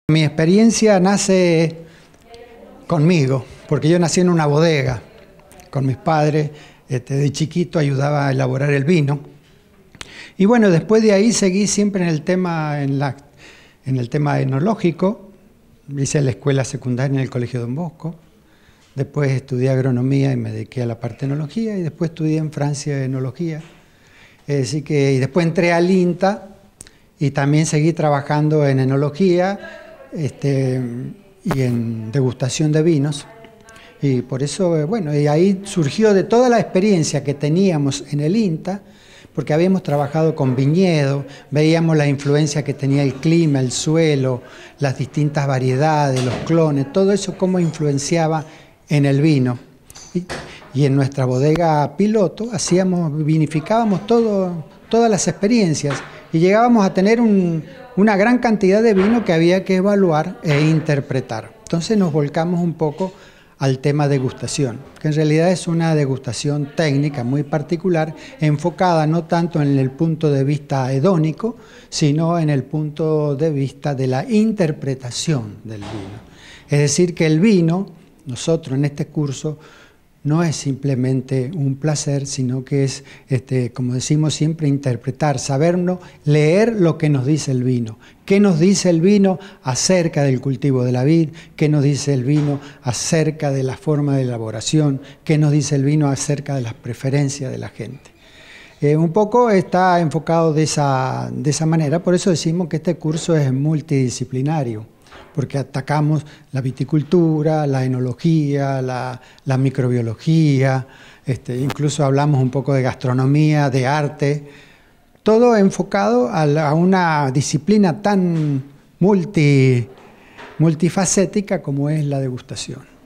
Mi experiencia nace conmigo, porque yo nací en una bodega con mis padres. De chiquito ayudaba a elaborar el vino. Y bueno, después de ahí seguí siempre en el tema, en el tema enológico. Hice la escuela secundaria en el Colegio Don Bosco. Después estudié agronomía y me dediqué a la parte de enología. Y después estudié en Francia enología. Así que, y después entré al INTA y también seguí trabajando en enología y en degustación de vinos. Y por eso, bueno, y ahí surgió de toda la experiencia que teníamos en el INTA, porque habíamos trabajado con viñedo, veíamos la influencia que tenía el clima, el suelo, las distintas variedades, los clones, todo eso cómo influenciaba en el vino. Y en nuestra bodega piloto vinificábamos todas las experiencias y llegábamos a tener una gran cantidad de vino que había que evaluar e interpretar. Entonces nos volcamos un poco al tema degustación, que en realidad es una degustación técnica muy particular, enfocada no tanto en el punto de vista hedónico, sino en el punto de vista de la interpretación del vino. Es decir, que el vino, nosotros en este curso, no es simplemente un placer, sino que es, como decimos siempre, interpretar, sabernos, leer lo que nos dice el vino. ¿Qué nos dice el vino acerca del cultivo de la vid? ¿Qué nos dice el vino acerca de la forma de elaboración? ¿Qué nos dice el vino acerca de las preferencias de la gente? Un poco está enfocado de esa manera, por eso decimos que este curso es multidisciplinario, porque atacamos la viticultura, la enología, la microbiología, incluso hablamos un poco de gastronomía, de arte, todo enfocado a una disciplina tan multifacética como es la degustación.